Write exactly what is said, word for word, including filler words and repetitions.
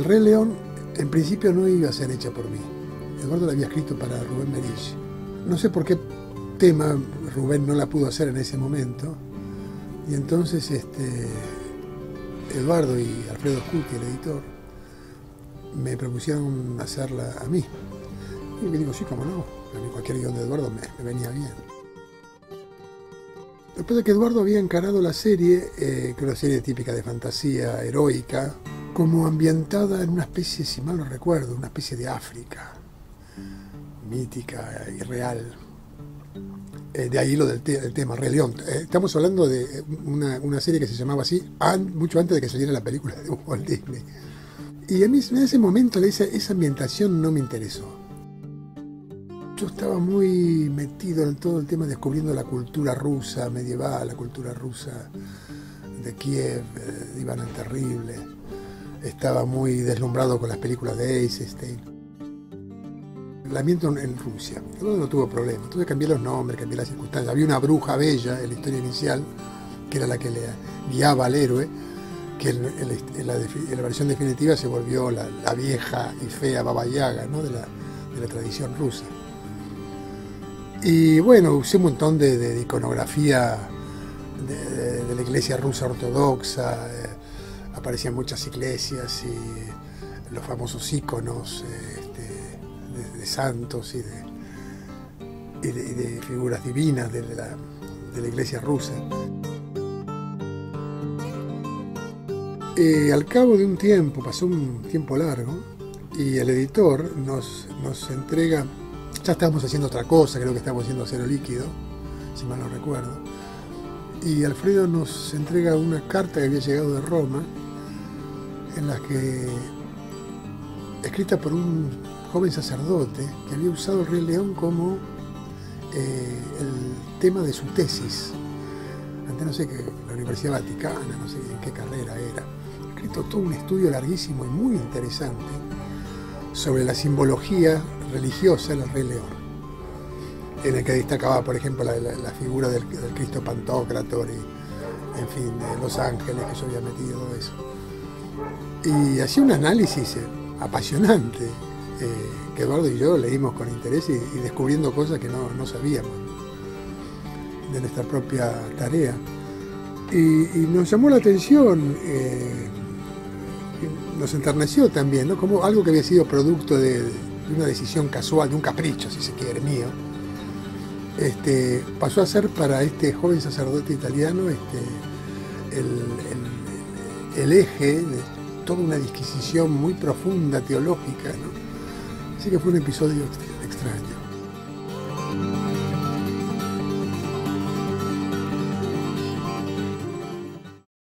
Rey León en principio no iba a ser hecha por mí. Eduardo la había escrito para Rubén Merich. No sé por qué tema Rubén no la pudo hacer en ese momento. Y entonces este, Eduardo y Alfredo Scuti, el editor, me propusieron hacerla a mí. Y me digo, sí, cómo no. A mí cualquier guión de Eduardo me, me venía bien. Después de que Eduardo había encarado la serie, eh, que era una serie típica de fantasía heroica, como ambientada en una especie, si mal no recuerdo, una especie de África, mítica y real. Eh, de ahí lo del, te del tema, Rey León. Eh, estamos hablando de una, una serie que se llamaba así, an mucho antes de que saliera la película de Walt Disney. Y a mí en ese momento esa, esa ambientación no me interesó. Yo estaba muy metido en todo el tema descubriendo la cultura rusa medieval, la cultura rusa de Kiev, de Iván el Terrible. Estaba muy deslumbrado con las películas de Eisenstein. El ambiente en Rusia, no, no tuvo problema. Entonces cambié los nombres, cambié las circunstancias. Había una bruja bella en la historia inicial, que era la que le guiaba al héroe, que en, en, en, la, en la versión definitiva se volvió la, la vieja y fea Baba Yaga, ¿no? de, la, de la tradición rusa. Y bueno, usé un montón de, de, de iconografía de, de, de la iglesia rusa ortodoxa. Eh, aparecían muchas iglesias y los famosos íconos eh, este, de, de santos y de, y de, y de figuras divinas de la, de la iglesia rusa. Eh, al cabo de un tiempo, pasó un tiempo largo, y el editor nos, nos entrega, ya estábamos haciendo otra cosa, creo que estábamos haciendo Acero Líquido, si mal no recuerdo, y Alfredo nos entrega una carta que había llegado de Roma, en la que, escrita por un joven sacerdote, que había usado el Rey León como eh, el tema de su tesis, ante no sé qué, la Universidad Vaticana, no sé en qué carrera era. Escrito todo un estudio larguísimo y muy interesante sobre la simbología religiosa del Rey León, en el que destacaba, por ejemplo, la, la, la figura del, del Cristo Pantocrator y, en fin, de los ángeles que yo había metido, todo eso. Y hacía un análisis eh, apasionante, eh, que Eduardo y yo leímos con interés y, y descubriendo cosas que no, no sabíamos de nuestra propia tarea. Y, y nos llamó la atención, eh, nos enterneció también, ¿no? Como algo que había sido producto de, de una decisión casual, de un capricho, si se quiere, mío, este, pasó a ser para este joven sacerdote italiano este, el, el, el eje de toda una disquisición muy profunda, teológica, ¿no? Así que fue un episodio extraño.